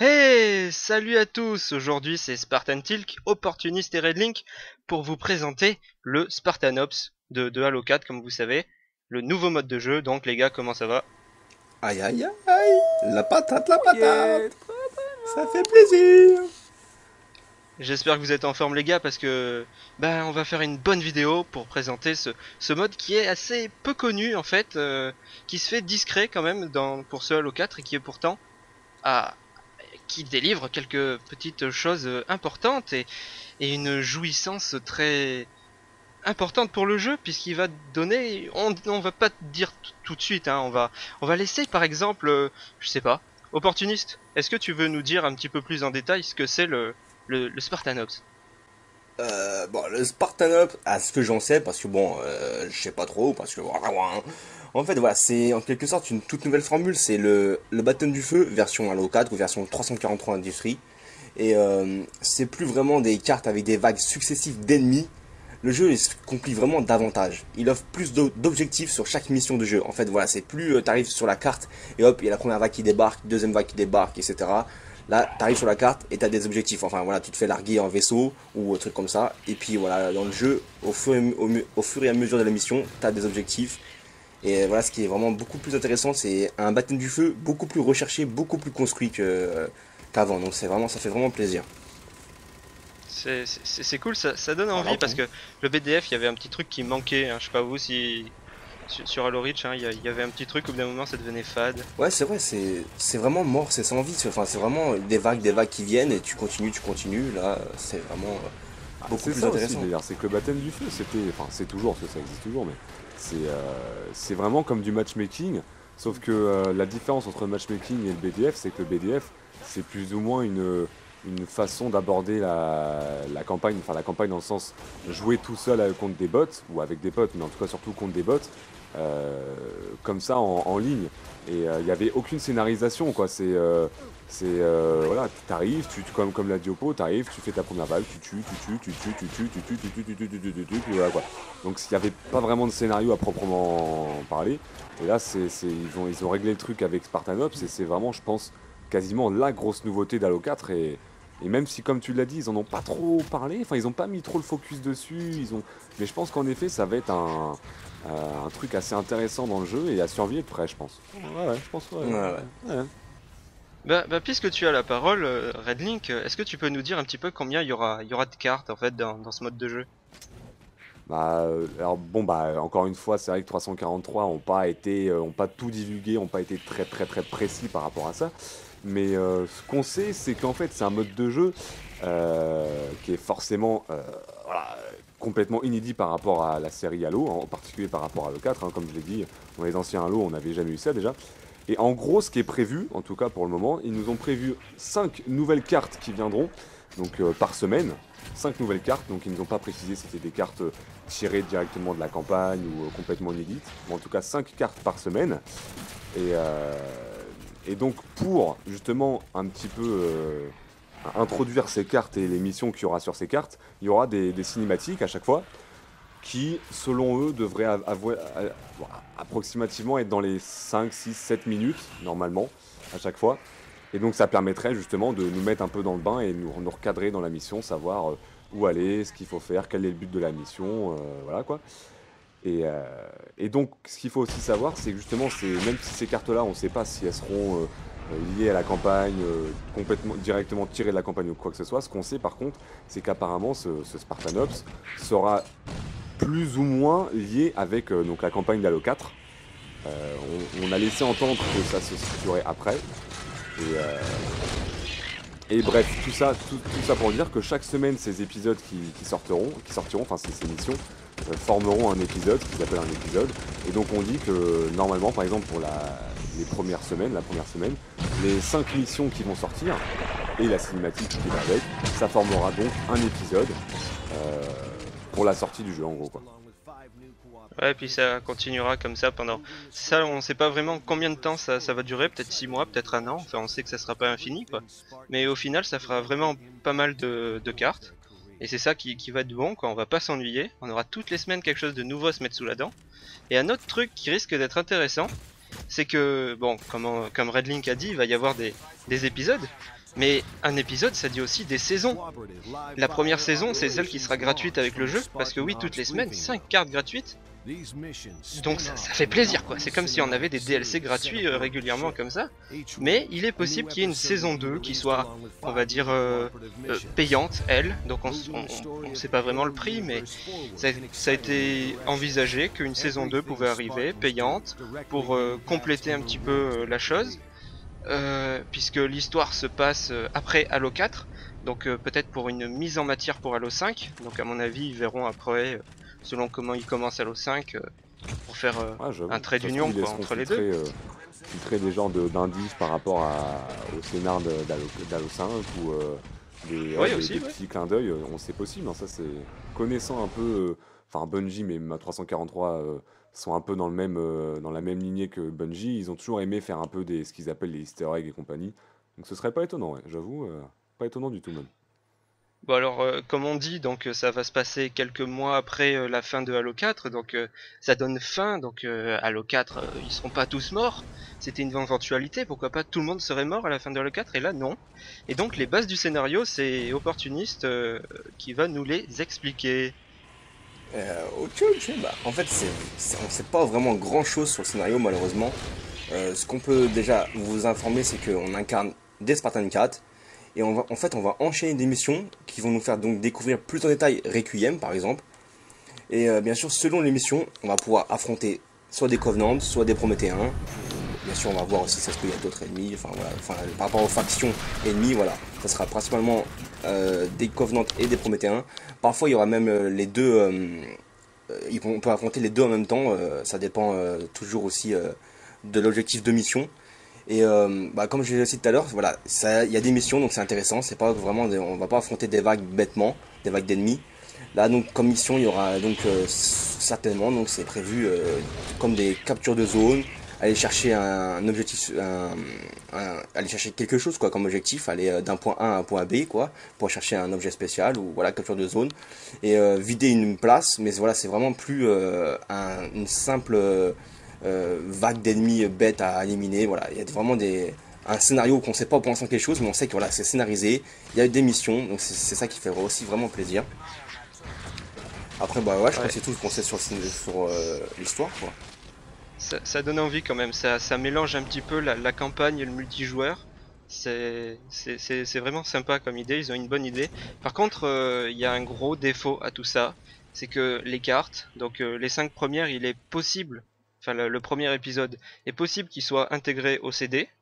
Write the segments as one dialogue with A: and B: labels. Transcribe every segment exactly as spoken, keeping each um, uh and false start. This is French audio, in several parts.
A: Hey, salut à tous. Aujourd'hui c'est Spartan Tilk, opportuniste et Redlink pour vous présenter le Spartanops de, de Halo quatre, comme vous savez, le nouveau mode de jeu. Donc les gars, comment ça va?
B: Aïe aïe aïe, la patate, la
C: Oh
B: patate,
C: yeah, très très
B: ça fait
C: bien.
B: plaisir.
A: J'espère que vous êtes en forme les gars, parce que ben on va faire une bonne vidéo pour présenter ce, ce mode qui est assez peu connu en fait, euh, qui se fait discret quand même dans, pour ce Halo quatre, et qui est pourtant à, qui délivre quelques petites choses importantes et, et une jouissance très importante pour le jeu, puisqu'il va te donner, on, on va pas te dire t- tout de suite, hein, on va on va laisser par exemple, euh, je sais pas, opportuniste. Est-ce que tu veux nous dire un petit peu plus en détail ce que c'est le le, le Spartanops?
B: Euh, bon, le Spartan Up, à ce que j'en sais, parce que bon, euh, je sais pas trop, parce que en fait, voilà, c'est en quelque sorte une toute nouvelle formule. C'est le, le baptême du feu version Halo quatre ou version trois cent quarante-trois Industrie. Et euh, c'est plus vraiment des cartes avec des vagues successives d'ennemis. Le jeu il se complique vraiment davantage. Il offre plus d'o- d'objectifs sur chaque mission de jeu. En fait, voilà, c'est plus euh, t'arrives sur la carte et hop, il y a la première vague qui débarque, deuxième vague qui débarque, et cetera. Là, t'arrives sur la carte et t'as des objectifs. Enfin voilà, tu te fais larguer en vaisseau ou un truc comme ça. Et puis voilà, dans le jeu, au fur et, au, au fur et à mesure de la mission, t'as des objectifs. Et voilà, ce qui est vraiment beaucoup plus intéressant, c'est un baptême du feu beaucoup plus recherché, beaucoup plus construit que qu'avant. Donc c'est vraiment, ça fait vraiment plaisir.
A: C'est c'est c'est cool, ça, ça donne
B: Voilà.
A: envie, parce que le B D F, il y avait un petit truc qui manquait, hein, je sais pas vous si sur, sur Halo Reach, hein, il y, a- il y avait un petit truc où d'un moment ça devenait fade.
B: Ouais, c'est vrai, c'est c'est vraiment mort, c'est sans vie. Enfin, c'est vraiment des vagues, des vagues qui viennent et tu continues, tu continues. Là, c'est vraiment euh,
C: Ah,
B: beaucoup
C: c'est
B: plus
C: ça aussi
B: intéressant.
C: d'ailleurs, c'est que le baptême du feu, c'était, enfin c'est toujours, parce que ça existe toujours, mais c'est euh, c'est vraiment comme du matchmaking, sauf que euh, la différence entre le matchmaking et le B D F, c'est que le B D F, c'est plus ou moins une, une façon d'aborder la, la campagne, enfin la campagne dans le sens jouer tout seul euh, contre des bots, ou avec des potes, mais en tout cas surtout contre des bots, euh, comme ça en, en ligne. Et il euh, n'y avait aucune scénarisation, quoi, c'est... euh, C'est euh, voilà, t'arrives, tu, tu- comme, comme l'a dit Oppo, t'arrives, tu fais ta première vague, tu tues, tu tues, tu tues, tu tues, tu tues, tu tues, tu tues, tu tues, tu tues, puis voilà quoi. Donc il n'y avait pas vraiment de scénario à proprement parler. Et là, c'est, c'est- ils, ont, ils ont réglé le truc avec Spartanops et c'est vraiment, je pense, quasiment la grosse nouveauté d'Halo quatre. Et, et même si, comme tu l'as dit, ils en ont pas trop parlé, enfin ils ont pas mis trop le focus dessus, ils ont... mais je pense qu'en effet, ça va être un, euh, un truc assez intéressant dans le jeu et à surveiller de près, je pense. Ouais, ouais, je pense, ouais.
B: Ouais, ouais.
C: Ouais. Ouais.
A: Bah, bah puisque tu as la parole, euh, Redlink, euh, est-ce que tu peux nous dire un petit peu combien il y aura il y aura de cartes en fait dans, dans ce mode de jeu?
C: Bah, euh, alors bon, bah, encore une fois, c'est vrai que trois cent quarante-trois ont pas été, euh, ont pas tout divulgué, ont pas été très très très précis par rapport à ça. Mais euh, ce qu'on sait, c'est qu'en fait, c'est un mode de jeu euh, qui est forcément euh, voilà, complètement inédit par rapport à la série Halo, en particulier par rapport à Halo quatre, hein, comme je l'ai dit, dans les anciens Halo, on n'avait jamais eu ça déjà. Et en gros, ce qui est prévu, en tout cas pour le moment, ils nous ont prévu cinq nouvelles cartes qui viendront, donc euh, par semaine. Cinq nouvelles cartes, donc ils nous ont pas précisé si c'était des cartes euh, tirées directement de la campagne ou euh, complètement inédites. Mais en tout cas, cinq cartes par semaine. Et, euh, et donc pour justement un petit peu euh, introduire ces cartes et les missions qu'il y aura sur ces cartes, il y aura des, des cinématiques à chaque fois qui, selon eux, devraient av- avouer- euh, bon, approximativement être dans les cinq, six, sept minutes, normalement, à chaque fois. Et donc ça permettrait justement de nous mettre un peu dans le bain et nous, nous recadrer dans la mission, savoir euh, où aller, ce qu'il faut faire, quel est le but de la mission, euh, voilà quoi. Et, euh, et donc ce qu'il faut aussi savoir, c'est que justement, c'est, même si ces cartes-là, on ne sait pas si elles seront euh, euh, liées à la campagne, euh, complètement, directement tirées de la campagne ou quoi que ce soit, ce qu'on sait par contre, c'est qu'apparemment ce, ce Spartanops sera plus ou moins lié avec euh, donc la campagne d'Halo quatre. Euh, on, on a laissé entendre que ça se situerait après. Et, euh, et bref, tout ça, tout, tout ça pour dire que chaque semaine, ces épisodes qui, qui sortiront, qui sortiront, enfin ces, ces missions, euh, formeront un épisode, qu'ils appellent un épisode. Et donc on dit que normalement, par exemple pour la, les premières semaines, la première semaine, les cinq missions qui vont sortir et la cinématique qui va avec, ça formera donc un épisode euh, pour la sortie du jeu en gros quoi.
A: Ouais, puis ça continuera comme ça pendant... Ça, on sait pas vraiment combien de temps ça, ça va durer, peut-être six mois, peut-être un an, enfin on sait que ça sera pas infini quoi. Mais au final ça fera vraiment pas mal de, de cartes. Et c'est ça qui, qui va être bon, quoi, on va pas s'ennuyer, on aura toutes les semaines quelque chose de nouveau à se mettre sous la dent. Et un autre truc qui risque d'être intéressant, c'est que, bon, comme, on- comme Redlink a dit, il va y avoir des, des épisodes. Mais un épisode, ça dit aussi des saisons. La première saison, c'est celle qui sera gratuite avec le jeu, parce que oui, toutes les semaines, cinq cartes gratuites. Donc ça, ça fait plaisir quoi, c'est comme si on avait des D L C gratuits euh, régulièrement comme ça. Mais il est possible qu'il y ait une saison deux qui soit, on va dire, euh, euh, payante, elle. Donc on ne sait pas vraiment le prix, mais ça, ça a été envisagé qu'une saison deux pouvait arriver, payante, pour euh, compléter un petit peu euh, la chose. Euh, puisque l'histoire se passe euh, après Halo quatre, donc euh, peut-être pour une mise en matière pour Halo cinq. Donc à mon avis ils verront après, euh, selon comment ils commencent Halo cinq, euh, pour faire euh,
C: Ah,
A: un trait d'union quoi, entre les deux.
C: Euh, filtrer des genres d'indices par rapport à, au scénar d'Halo cinq ou euh, des,
A: oui,
C: ouais,
A: aussi,
C: des, des
A: ouais.
C: petits clins d'œil, on sait possible, hein, ça c'est connaissant un peu, enfin euh, Bungie mais ma trois cent quarante-trois euh, sont un peu dans, le même, euh, dans la même lignée que Bungie, ils ont toujours aimé faire un peu des, ce qu'ils appellent les easter eggs et compagnie, donc ce serait pas étonnant, ouais, j'avoue, euh, pas étonnant du tout même.
A: Bon alors, euh, comme on dit, donc euh, ça va se passer quelques mois après euh, la fin de Halo quatre, donc euh, ça donne fin, donc euh, Halo quatre, euh, ils seront pas tous morts, c'était une éventualité, pourquoi pas tout le monde serait mort à la fin de Halo quatre, et là non. Et donc les bases du scénario, c'est Opportuniste euh, qui va nous les expliquer.
B: Euh, ok, ok, bah en fait, c'est, c'est- on sait pas vraiment grand chose sur le scénario malheureusement. Euh, ce qu'on peut déjà vous informer, c'est qu'on incarne des Spartan quatre. Et on va, en fait, on va enchaîner des missions qui vont nous faire donc découvrir plus en détail Requiem par exemple. Et euh, bien sûr, selon les missions, on va pouvoir affronter soit des Covenants, soit des Prométhéens. Bien sûr, on va voir aussi ça se peut y a d'autres ennemis. Enfin voilà, enfin, par rapport aux factions ennemies, voilà, ça sera principalement euh, des Covenants et des Prométhéens. Parfois, il y aura même euh, les deux. Euh, euh, on peut affronter les deux en même temps. Euh, ça dépend euh, toujours aussi euh, de l'objectif de mission. Et euh, bah, comme je l'ai dit tout à l'heure, voilà, ça, il y a des missions, donc c'est intéressant. C'est pas vraiment, des- on va pas affronter des vagues bêtement, des vagues d'ennemis. Là, donc comme mission, il y aura donc euh, certainement, donc c'est prévu euh, comme des captures de zone, aller chercher un, un objectif, un, un- aller chercher quelque chose quoi, comme objectif, aller euh, d'un point A à un point B quoi, pour chercher un objet spécial ou voilà capture de zone et euh, vider une place. Mais voilà, c'est vraiment plus euh, un, une simple euh, euh, vague d'ennemis bêtes à éliminer. Voilà, il y a vraiment des, un scénario qu'on ne sait pas pour l'instant quelque chose, mais on sait que voilà, c'est scénarisé, il y a des missions, donc c'est ça qui fait aussi vraiment plaisir. Après, bah ouais, je crois
A: Ouais.
B: que c'est tout ce qu'on sait sur, sur euh, l'histoire, quoi.
A: Ça, ça donne envie quand même, ça, ça mélange un petit peu la, la campagne et le multijoueur. C'est c'est- c'est- c'est vraiment sympa comme idée, ils ont une bonne idée. Par contre, euh, il y a un gros défaut à tout ça, c'est que les cartes, donc euh, les cinq premières, il est possible, enfin le, le premier épisode, est possible qu'il soit intégré au C D,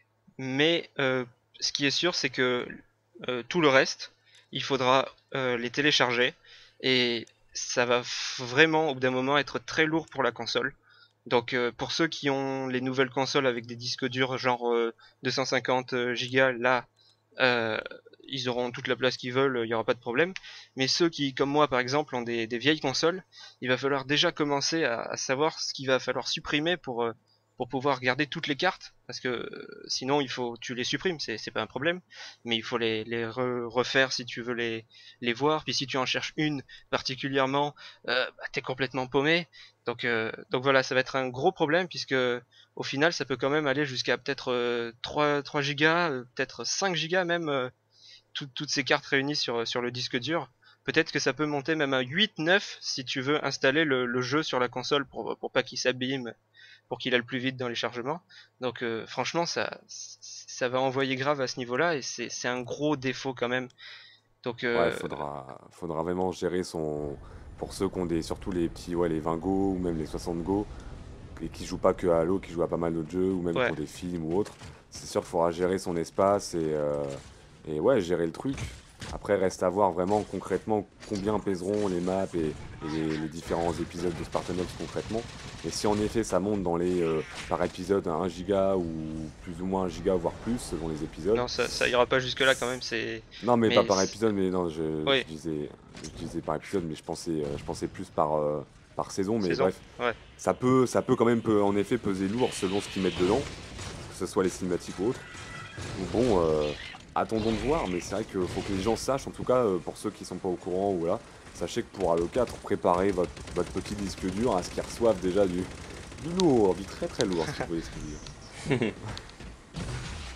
A: mais euh, ce qui est sûr, c'est que euh, tout le reste, il faudra euh, les télécharger, et ça va f- vraiment au bout d'un moment être très lourd pour la console. Donc euh, pour ceux qui ont les nouvelles consoles avec des disques durs genre euh, deux cent cinquante gigas, là, euh, ils auront toute la place qu'ils veulent, il n'y aura pas de problème. Mais ceux qui, comme moi par exemple, ont des, des vieilles consoles, il va falloir déjà commencer à, à savoir ce qu'il va falloir supprimer pour, euh, pour pouvoir garder toutes les cartes. Parce que euh, sinon, il faut, tu les supprimes, c'est c'est pas un problème. Mais il faut les, les re- refaire si tu veux les, les voir. Puis si tu en cherches une particulièrement, euh, bah, t'es complètement paumé. Donc, euh, donc voilà, ça va être un gros problème puisque au final, ça peut quand même aller jusqu'à peut-être euh, trois, trois gigas, euh, peut-être cinq gigas même, euh, tout- toutes ces cartes réunies sur, sur le disque dur. Peut-être que ça peut monter même à huit, neuf si tu veux installer le, le jeu sur la console pour, pour pas qu'il s'abîme, pour qu'il aille plus vite dans les chargements. Donc euh, franchement, ça, ça va envoyer grave à ce niveau-là et c'est c'est un gros défaut quand même. Donc
C: Ouais,
A: euh,
C: faudra, faudra vraiment gérer son. Pour ceux qui ont des, surtout les petits, ouais, les vingt Go ou même les soixante Go, et qui jouent pas que à Halo, qui jouent à pas mal d'autres jeux, ou même
A: ouais.
C: pour des films ou autres, c'est sûr qu'il faudra gérer son espace et, euh, et ouais, gérer le truc. Après, reste à voir vraiment concrètement combien pèseront les maps et, et les, les différents épisodes de Spartan Ops concrètement. Et si en effet ça monte dans les, euh, par épisode à un giga ou plus ou moins un giga voire plus selon les épisodes.
A: Non, ça, ça ira pas jusque-là quand même. C'est,
C: Non mais pas
A: mais
C: par
A: c'est-
C: épisode, mais non, je, je
A: oui,
C: disais, je disais par épisode, mais je pensais, euh, je pensais plus par, euh, par saison, mais
A: saison.
C: bref.
A: Ouais.
C: Ça peut, ça peut quand même peu- en effet peser lourd selon ce qu'ils mettent dedans, que ce soit les cinématiques ou autres. Donc bon, euh, attendons de voir, mais c'est vrai qu'il faut que les gens sachent, en tout cas euh, pour ceux qui sont pas au courant ou là, sachez que pour Halo quatre, préparez votre, votre petit disque dur à ce qu'ils reçoivent déjà du, du lourd, du très très lourd, si vous voyez ce que je veux dire.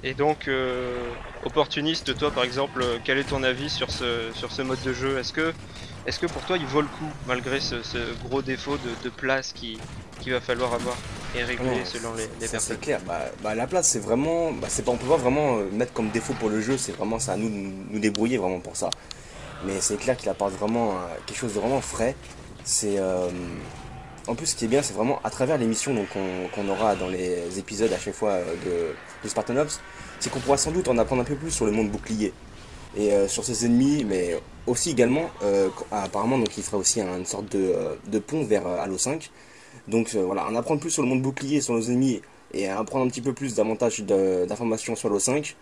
A: Et donc, euh, opportuniste, toi par exemple, euh, quel est ton avis sur ce, sur ce mode de jeu? Est-ce que, est-ce que pour toi il vaut le coup, malgré ce, ce gros défaut de, de place qui, qu'il va falloir avoir et
B: Ah non,
A: régler selon les, les
B: ça c'est
A: personnes?
B: clair. Bah, bah, la place, c'est vraiment. Bah, c'est pas, on peut pas vraiment euh, mettre comme défaut pour le jeu, c'est vraiment ça à nous de nous nous débrouiller vraiment pour ça. Mais c'est clair qu'il apporte vraiment euh, quelque chose de vraiment frais. C'est. euh, En plus, ce qui est bien, c'est vraiment à travers les missions donc, qu'on qu'on aura dans les épisodes à chaque fois euh, de, de Spartan Ops, c'est qu'on pourra sans doute en apprendre un peu plus sur le monde bouclier et euh, sur ses ennemis, mais aussi également, euh, apparemment, donc il fera aussi un- une sorte de, euh, de pont vers euh, Halo cinq. Donc euh, voilà, en apprendre plus sur le monde bouclier, sur nos ennemis, et apprendre un petit peu plus davantage de- d'informations sur Halo cinq.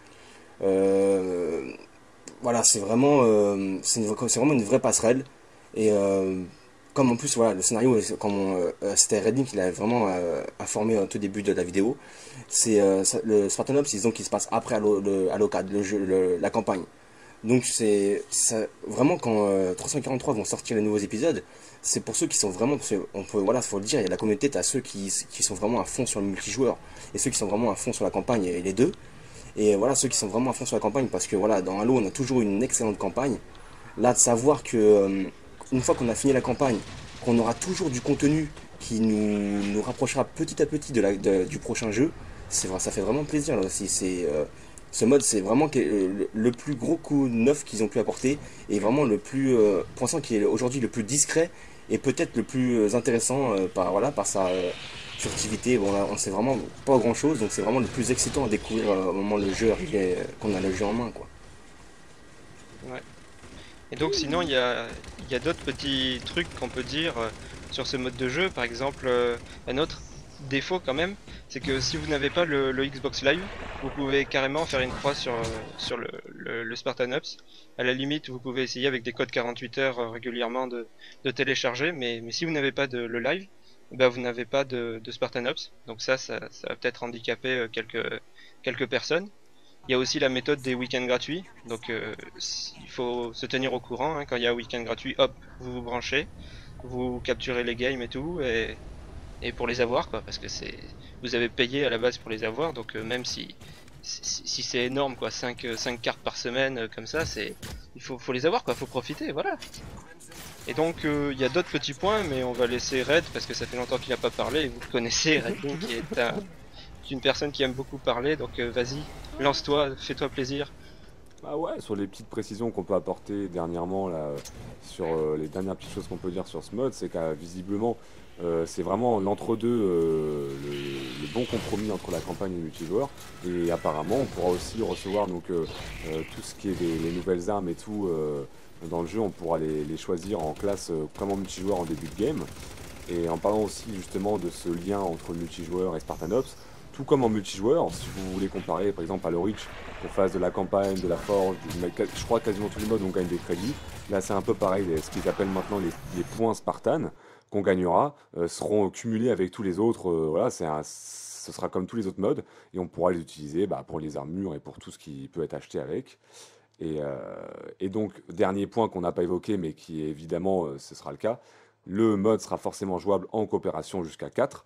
B: Euh, voilà, c'est vraiment, euh, c'est une- c'est vraiment une vraie passerelle. Et euh, comme en plus, voilà, le scénario, comme on, euh, c'était Redding qui l'avait vraiment euh, informé au tout début de la vidéo, c'est euh, ça- le Spartan Ops, disons qu'il se passe après Halo, le, Halo quatre, le jeu, le- la campagne. Donc c'est ça- vraiment quand euh, trois cent quarante-trois vont sortir les nouveaux épisodes, c'est pour ceux qui sont vraiment, parce que on peut, voilà, faut le dire, il y a la communauté, t'as ceux qui, qui sont vraiment à fond sur le multijoueur et ceux qui sont vraiment à fond sur la campagne et les deux. Et voilà ceux qui sont vraiment à fond sur la campagne parce que voilà, dans Halo on a toujours une excellente campagne. Là de savoir que euh, une fois qu'on a fini la campagne, qu'on aura toujours du contenu qui nous, nous rapprochera petit à petit de la, de- du prochain jeu, c'est vrai, ça fait vraiment plaisir là aussi. C'est euh, ce mode, c'est vraiment que- le, le plus gros coup neuf qu'ils ont pu apporter et vraiment le plus, euh, pour l'instant, qui est aujourd'hui le plus discret et peut-être le plus euh, intéressant euh, par voilà par sa euh, furtivité. Bon là, on sait vraiment pas grand chose, donc c'est vraiment le plus excitant à découvrir euh, au moment où le jeu arrive, euh, qu'on a le jeu en main quoi.
A: Ouais. Et donc sinon il y a, il y a d'autres petits trucs qu'on peut dire euh, sur ce mode de jeu. Par exemple, euh, un autre défaut quand même, c'est que si vous n'avez pas le, le Xbox Live, vous pouvez carrément faire une croix sur, euh, sur le, le, le Spartan Ops. À la limite, vous pouvez essayer avec des codes quarante-huit heures euh, régulièrement de, de télécharger, mais, mais si vous n'avez pas de, le live, bah vous n'avez pas de, de Spartan Ops. Donc ça, ça, ça va peut-être handicaper euh, quelques, quelques personnes. Il y a aussi la méthode des week-ends gratuits. Donc euh, il faut se tenir au courant, hein. Quand il y a un week-end gratuit, hop, vous vous branchez, vous capturez les games et tout, et, et pour les avoir, quoi, parce que c'est, vous avez payé à la base pour les avoir, donc euh, même si si, si c'est énorme, quoi, cinq cinq cartes par semaine euh, comme ça, c'est, il faut, faut les avoir, quoi, faut profiter, voilà. Et donc euh, il y a d'autres petits points, mais on va laisser Red parce que ça fait longtemps qu'il n'a pas parlé. Et vous le connaissez, Red qui est un, une personne qui aime beaucoup parler, donc euh, vas-y, lance-toi, fais-toi plaisir.
C: Bah ouais, sur les petites précisions qu'on peut apporter dernièrement, là, euh, sur euh, les dernières petites choses qu'on peut dire sur ce mode, c'est qu'à visiblement, euh, c'est vraiment l'entre-deux, euh, le, le bon compromis entre la campagne et le multijoueur. Et apparemment, on pourra aussi recevoir donc euh, euh, tout ce qui est des, les nouvelles armes et tout euh, dans le jeu, on pourra les, les choisir en classe euh, comme en multijoueur en début de game. Et en parlant aussi justement de ce lien entre le multijoueur et Spartan Ops, tout comme en multijoueur, si vous voulez comparer par exemple à Reach, qu'on fasse de la campagne, de la forge, du- je crois que quasiment tous les modes on gagne des crédits. Là c'est un peu pareil, ce qu'ils appellent maintenant les, les points Spartan qu'on gagnera euh, seront cumulés avec tous les autres. Euh, voilà, c'est un- ce sera comme tous les autres modes et on pourra les utiliser bah, pour les armures et pour tout ce qui peut être acheté avec. Et, euh, et donc, dernier point qu'on n'a pas évoqué, mais qui évidemment, euh, ce sera le cas, le mode sera forcément jouable en coopération jusqu'à quatre.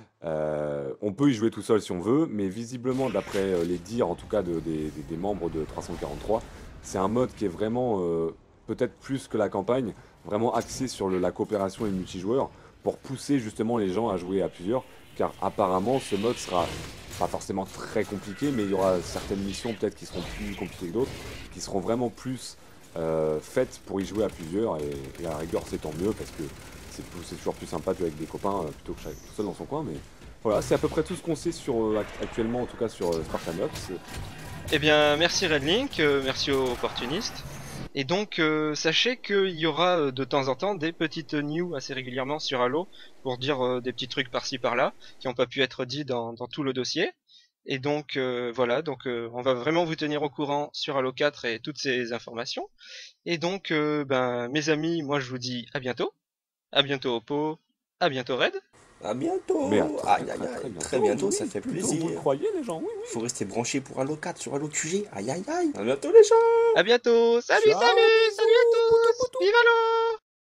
C: Euh, on peut y jouer tout seul si on veut, mais visiblement, d'après euh, les dires en tout cas de- des, des- des membres de trois cent quarante-trois, c'est un mode qui est vraiment, euh, peut-être plus que la campagne, vraiment axé sur le- la coopération et le multijoueur, pour pousser justement les gens à jouer à plusieurs, car apparemment ce mode sera pas forcément très compliqué, mais il y aura certaines missions peut-être qui seront plus compliquées que d'autres, qui seront vraiment plus euh, faites pour y jouer à plusieurs, et, et à la rigueur c'est tant mieux, parce que c'est plus- c'est toujours plus sympa de jouer avec des copains euh, plutôt que chaque- tout seul dans son coin, mais voilà, c'est à peu près tout ce qu'on sait sur, euh, act- actuellement, en tout cas sur euh, Spartan Ops.
A: Eh bien, merci Redlink, euh, merci aux opportunistes. Et donc, euh, sachez qu'il y aura euh, de temps en temps des petites news assez régulièrement sur Halo pour dire euh, des petits trucs par-ci par-là qui n'ont pas pu être dits dans, dans tout le dossier. Et donc, euh, voilà, donc euh, on va vraiment vous tenir au courant sur Halo quatre et toutes ces informations. Et donc, euh, ben, mes amis, moi je vous dis à bientôt. À bientôt Oppo, à bientôt Red.
B: À
C: Mais à
B: bientôt.
C: très
B: Aïe aïe
C: très très
B: aïe,
C: bientôt,
B: très
C: oui,
B: bientôt, ça
C: oui,
B: fait
C: plutôt vous le
B: plaisir.
C: croyez les gens, oui,
B: Faut
C: oui.
B: rester branché pour Halo quatre sur Halo Q G. Aïe aïe aïe. À bientôt les gens.
A: À bientôt. Salut,
C: Ciao,
A: salut, salut à
C: bisous, poutou
A: tous.
C: poutou.
A: Vive Halo!